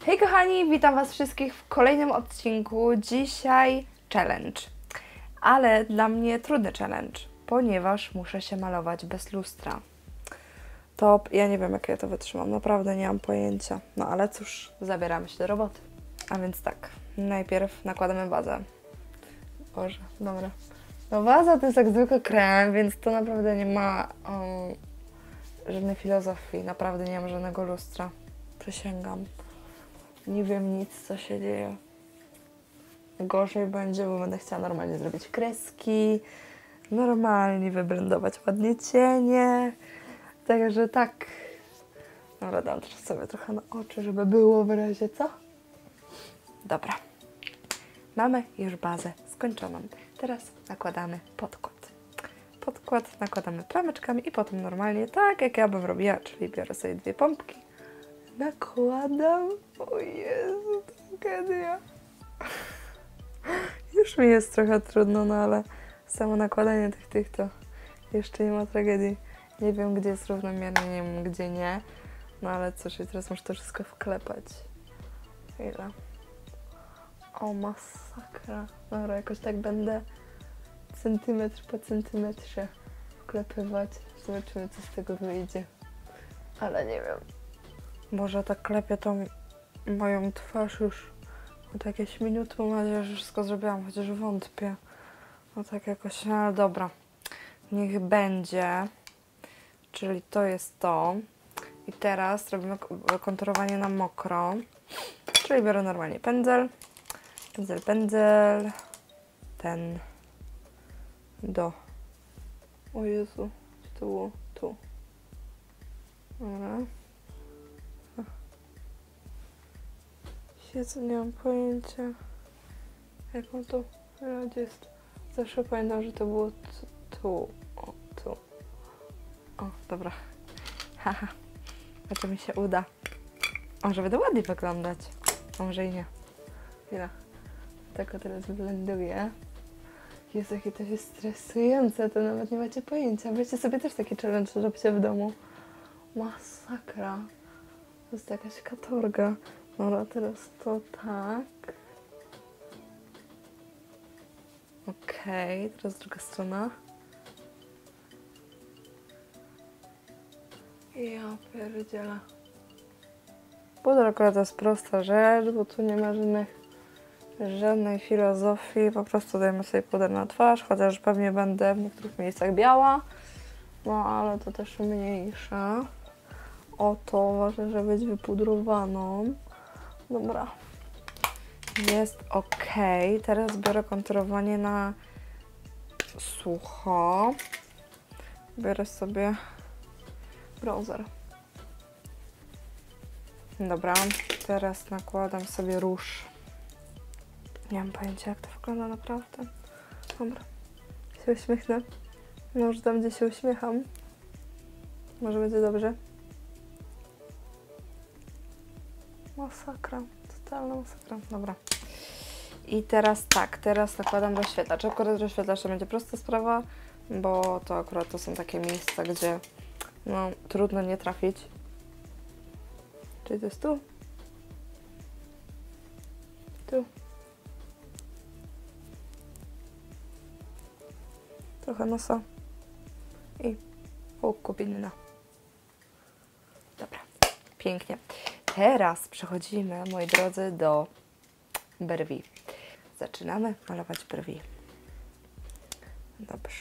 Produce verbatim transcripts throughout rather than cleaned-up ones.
Hej kochani, witam was wszystkich w kolejnym odcinku. Dzisiaj challenge, ale dla mnie trudny challenge, ponieważ muszę się malować bez lustra. To ja nie wiem, jak ja to wytrzymam, naprawdę nie mam pojęcia. No ale cóż, zabieramy się do roboty. A więc tak, najpierw nakładamy bazę. Boże, dobra. No baza to jest jak zwykły krem, więc to naprawdę nie ma um, żadnej filozofii. Naprawdę nie mam żadnego lustra. Przysięgam. Nie wiem nic, co się dzieje. Gorzej będzie, bo będę chciała normalnie zrobić kreski, normalnie wyblendować ładnie cienie. Także tak. Dobra, dam teraz sobie trochę na oczy, żeby było w razie co. Dobra. Mamy już bazę skończoną. Teraz nakładamy podkład. Podkład nakładamy plameczkami i potem normalnie, tak jak ja bym robiła, czyli biorę sobie dwie pompki, nakładam. O Jezu, tragedia. Już mi jest trochę trudno, no ale samo nakładanie tych tych to jeszcze nie ma tragedii. Nie wiem, gdzie jest równomiernie, nie wiem, gdzie nie. No ale cóż, i teraz muszę to wszystko wklepać. Chwila. O, masakra. Dobra, jakoś tak będę centymetr po centymetrze wklepywać. Zobaczymy, co z tego wyjdzie. Ale nie wiem. Może tak klepię tą moją twarz już od jakieś minuty. Mam nadzieję, że wszystko zrobiłam, chociaż wątpię. No tak jakoś, no ale dobra. Niech będzie. Czyli to jest to. I teraz robimy konturowanie na mokro. Czyli biorę normalnie pędzel. Pędzel, pędzel. Ten. Do. O Jezu. Gdzie to było? Tu. Dobra. Jezu, nie mam pojęcia. Jak on to... Gdzie jest? Zawsze pamiętam, że to było tu. O, tu. O, dobra. Haha. A to mi się uda. Może będę ładnie wyglądać. A może i nie. Chwila. Tak o teraz blenduję. Jezu, jakie to jest stresujące, to nawet nie macie pojęcia. Weźcie sobie też taki challenge, robcie w domu. Masakra. To jest jakaś katorga. Dobra, teraz to tak. Okej, okay, teraz druga strona. Ja pierdzielę. Puder akurat to jest prosta rzecz, bo tu nie ma żadnych, żadnej filozofii. Po prostu dajemy sobie puder na twarz, chociaż pewnie będę w niektórych miejscach biała. No, ale to też mniejsza. Oto ważne, żeby być wypudrowaną. Dobra. Jest ok. Teraz biorę konturowanie na sucho. Biorę sobie bronzer. Dobra. Teraz nakładam sobie róż. Nie mam pojęcia, jak to wygląda naprawdę. Dobra. Się uśmiechnę. Może tam, gdzie się uśmiecham. Może będzie dobrze. Masakra. Totalna masakra. Dobra. I teraz tak, teraz nakładam rozświetlacz. Akurat rozświetlacz to będzie prosta sprawa, bo to akurat to są takie miejsca, gdzie no, trudno nie trafić. Czyli to jest tu. Tu. Trochę nosa. I łuku winna. Dobra. Pięknie. Teraz przechodzimy, moi drodzy, do brwi. Zaczynamy malować brwi. Dobrze.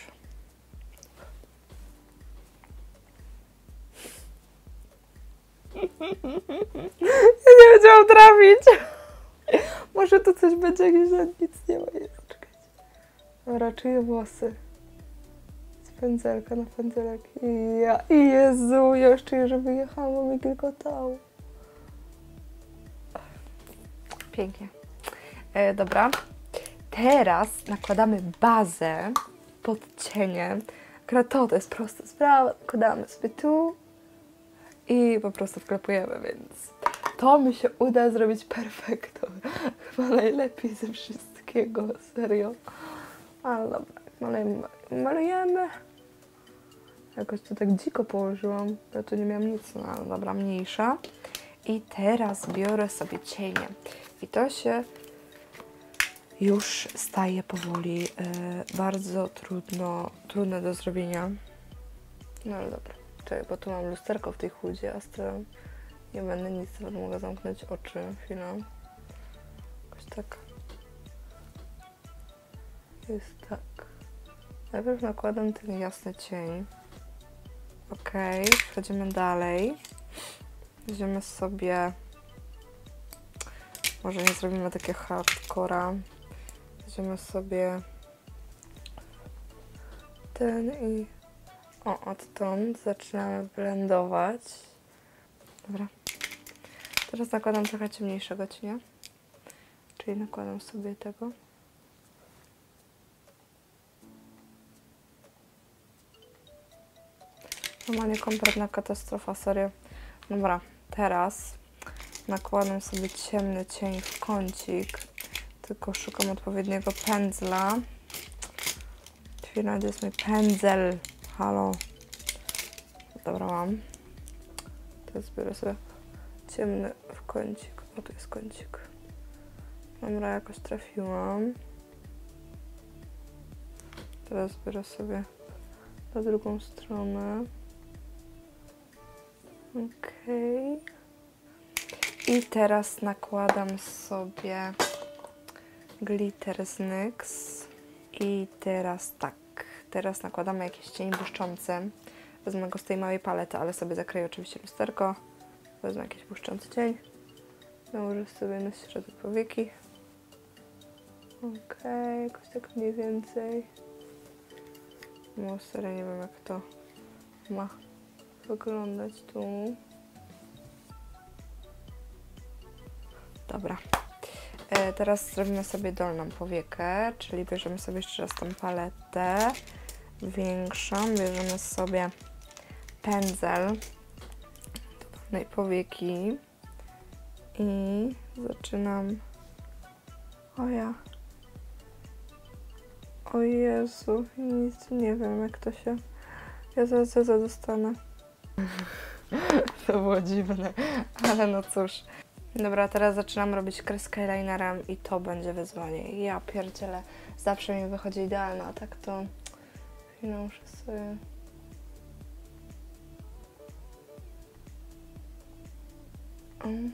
Ja nie wiedziałam trafić. Może tu coś będzie, jakieś nic nie ma. Jest, czekajcie. Dobra, czyje włosy? Z pędzelka na pędzelek. I ja, i Jezu, ja już czuję, że wyjechałam mi kilkotało. Pięknie. E, dobra. Teraz nakładamy bazę pod cieniem. Akurat to, to jest prosta sprawa. Nakładamy sobie tu i po prostu wklepujemy, więc to mi się uda zrobić perfekto. Chyba najlepiej ze wszystkiego, serio. Ale dobra, malujemy. malujemy. Jakoś to tak dziko położyłam. Ja tu nie miałam nic, no ale dobra, mniejsza. I teraz biorę sobie cienie. I to się już staje powoli yy, bardzo trudno, trudne do zrobienia. No ale dobra, czekaj, bo tu mam lusterko w tej chudzie, a z tym nie będę nic, tylko mogę zamknąć oczy chwilę. Jakoś tak. Jest tak. Najpierw nakładam ten jasny cień. Ok, przechodzimy dalej. Weźmiemy sobie... Może nie zrobimy takie hardcora. Weźmiemy sobie ten i... O, odtąd zaczynamy blendować. Dobra. Teraz nakładam trochę ciemniejszego cienia. Czyli nakładam sobie tego. Normalnie kompletna katastrofa, serio. Dobra, teraz nakładam sobie ciemny cień w kącik. Tylko szukam odpowiedniego pędzla. Chwila, gdzie jest mój pędzel? Halo. Dobra, mam. Teraz biorę sobie ciemny w kącik. O, tu jest kącik. Dobra, jakoś trafiłam. Teraz biorę sobie na drugą stronę. Okej. I teraz nakładam sobie glitter z NYX. I teraz tak. Teraz nakładamy jakiś cień błyszczący. Wezmę go z tej małej palety, ale sobie zakryję oczywiście lusterko. Wezmę jakiś błyszczący cień. Nałożę sobie na środek powieki. Okej, jakoś tak mniej więcej. No serio, nie wiem jak to ma wyglądać tu. Dobra. E, teraz zrobimy sobie dolną powiekę, czyli bierzemy sobie jeszcze raz tą paletę większą, bierzemy sobie pędzel do dolnej powieki i zaczynam. O ja. O Jezu, nic nie wiem jak to się... Ja zaraz za dostanę. To było dziwne, ale no cóż. Dobra, teraz zaczynam robić kreskę eyelinerem i to będzie wyzwanie. Ja pierdzielę, zawsze mi wychodzi idealna, a tak to... Chwilę muszę sobie... Um.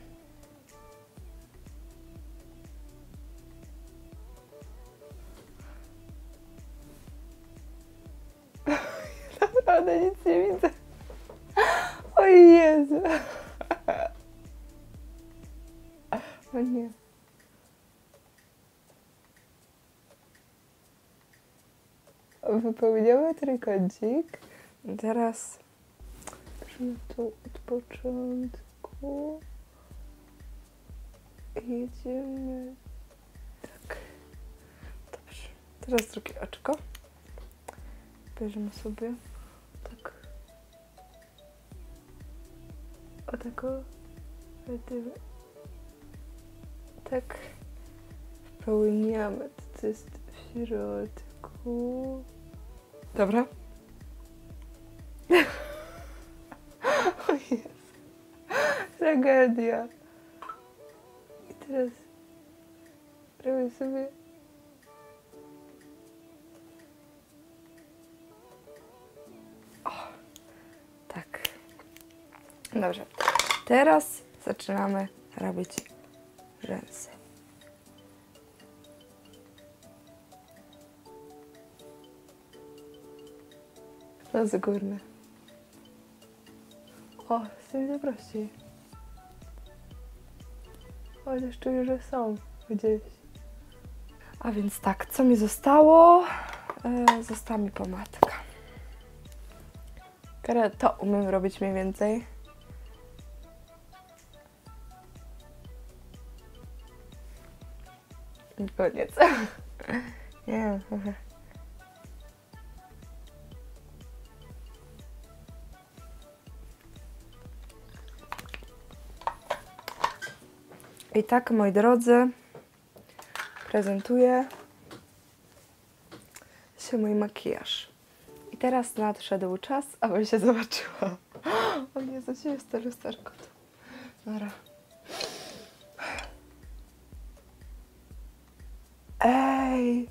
Naprawdę nic nie widzę. O Jezu. O nie. Wypełniamy trójkącik. Teraz zacznę tu od początku. Jedziemy. Tak. Dobrze. Teraz drugie oczko. Bierzemy sobie tak. O tako. Tak. Wpełniamy. To jest w środku. Dobra. O Jezu. Tragedia. I teraz robię sobie o, tak. Dobrze. Teraz zaczynamy robić rzęsy. Rzęsy górne. O, z tym będzie prościej. Chociaż czuję, że są gdzieś. A więc tak, co mi zostało? E, została mi pomadka. To umiem robić mniej więcej. I koniec. Nie, dobra. I tak, moi drodzy, prezentuje się mój makijaż. I teraz nadszedł czas, abym się zobaczyła. O Jezu, gdzie jest to lusterko? Dobra. Ej!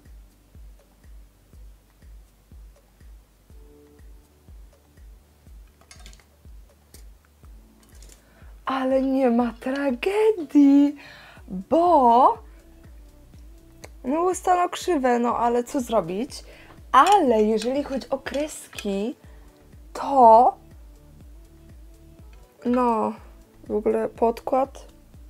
Ale nie ma tragedii, bo no ustaną krzywe, no ale co zrobić? Ale jeżeli chodzi o kreski, to no w ogóle podkład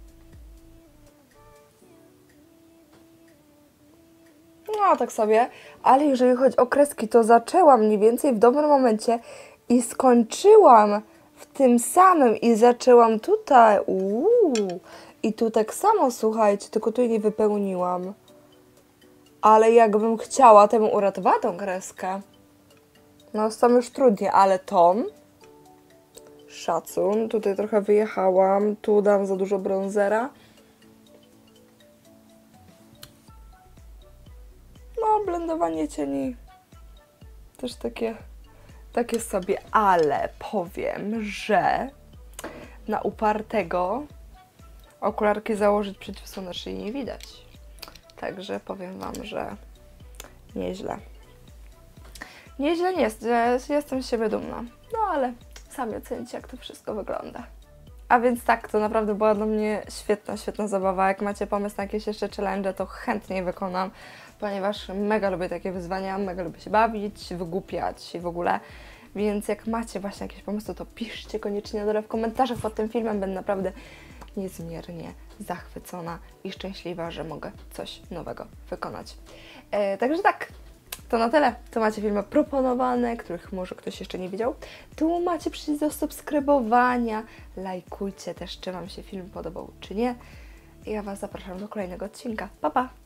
no tak sobie, ale jeżeli chodzi o kreski, to zaczęłam mniej więcej w dobrym momencie i skończyłam w tym samym i zaczęłam tutaj, uuu, i tu tak samo, słuchajcie, tylko tu nie wypełniłam. Ale jakbym chciała, to bym uratowała tą kreskę. No, z tą już trudniej, ale tą szacun. Tutaj trochę wyjechałam, tu dam za dużo bronzera. No, blendowanie cieni też takie, takie sobie, ale powiem, że na upartego okularki założyć przeciwsłonecznej nie widać. Także powiem Wam, że nieźle. Nieźle nie jest, że jestem z siebie dumna. No ale sami ocenicie, jak to wszystko wygląda. A więc tak, to naprawdę była dla mnie świetna, świetna zabawa. Jak macie pomysł na jakieś jeszcze challenge, to chętnie je wykonam, ponieważ mega lubię takie wyzwania, mega lubię się bawić, wygłupiać i w ogóle. Więc jak macie właśnie jakieś pomysły, to piszcie koniecznie na dole w komentarzach pod tym filmem. Będę naprawdę niezmiernie zachwycona i szczęśliwa, że mogę coś nowego wykonać. E, także tak, to na tyle. Tu macie filmy proponowane, których może ktoś jeszcze nie widział. Tu macie przycisk do subskrybowania. Lajkujcie też, czy Wam się film podobał, czy nie. I ja Was zapraszam do kolejnego odcinka. Pa, pa!